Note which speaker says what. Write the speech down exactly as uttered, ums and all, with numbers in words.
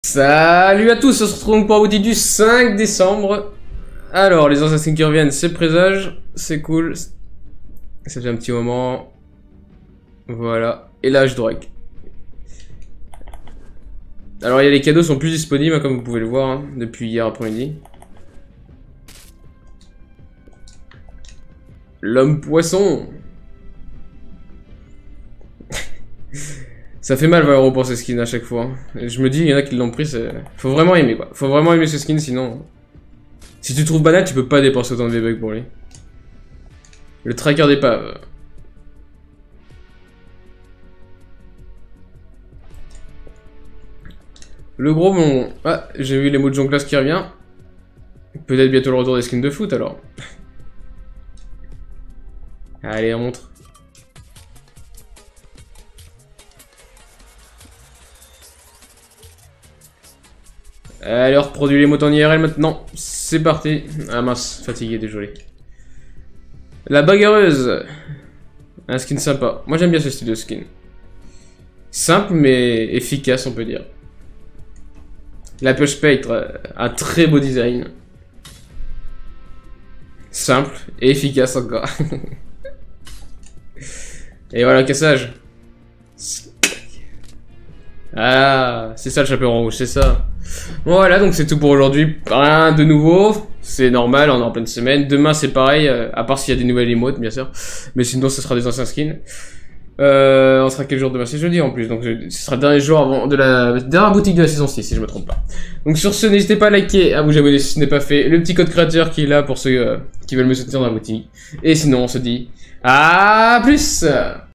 Speaker 1: Salut à tous, on se retrouve pour la boutique du cinq décembre. Alors, les assassins qui reviennent, c'est présage, c'est cool. Ça fait un petit moment. Voilà. Et là, je drogue. Alors, il y a les cadeaux sont plus disponibles, hein, comme vous pouvez le voir, hein, depuis hier après-midi. L'homme poisson. Ça fait mal Valero pour ces skins à chaque fois. Et je me dis, il y en a qui l'ont pris, c'est... Faut vraiment aimer quoi. Faut vraiment aimer ce skin, sinon... Si tu trouves banal, tu peux pas dépenser autant de V-Bucks pour lui. Le tracker d'épave. Le gros bon... Ah, j'ai vu les mots de Jonclass qui revient. Peut-être bientôt le retour des skins de foot alors. Allez, on montre. Allez, on reproduit les mots en I R L maintenant. C'est parti. Ah mince, fatigué, désolé. La bagarreuse. Un skin sympa. Moi j'aime bien ce style de skin. Simple mais efficace, on peut dire. La pioche spectre, un très beau design. Simple et efficace encore. Et voilà, cassage. Ah, c'est ça le chaperon rouge, c'est ça. Bon, voilà, donc c'est tout pour aujourd'hui. Rien de nouveau, c'est normal, on est en pleine semaine. Demain c'est pareil, euh, à part s'il y a des nouvelles emotes, bien sûr. Mais sinon ce sera des anciens skins. Euh, on sera quel jour demain? C'est jeudi en plus, donc ce sera le dernier jour avant de la dernière boutique de la saison six, si je me trompe pas. Donc sur ce, n'hésitez pas à liker, à vous abonner si ce n'est pas fait. Le petit code créateur qui est là pour ceux euh, qui veulent me soutenir dans la boutique. Et sinon, on se dit à plus.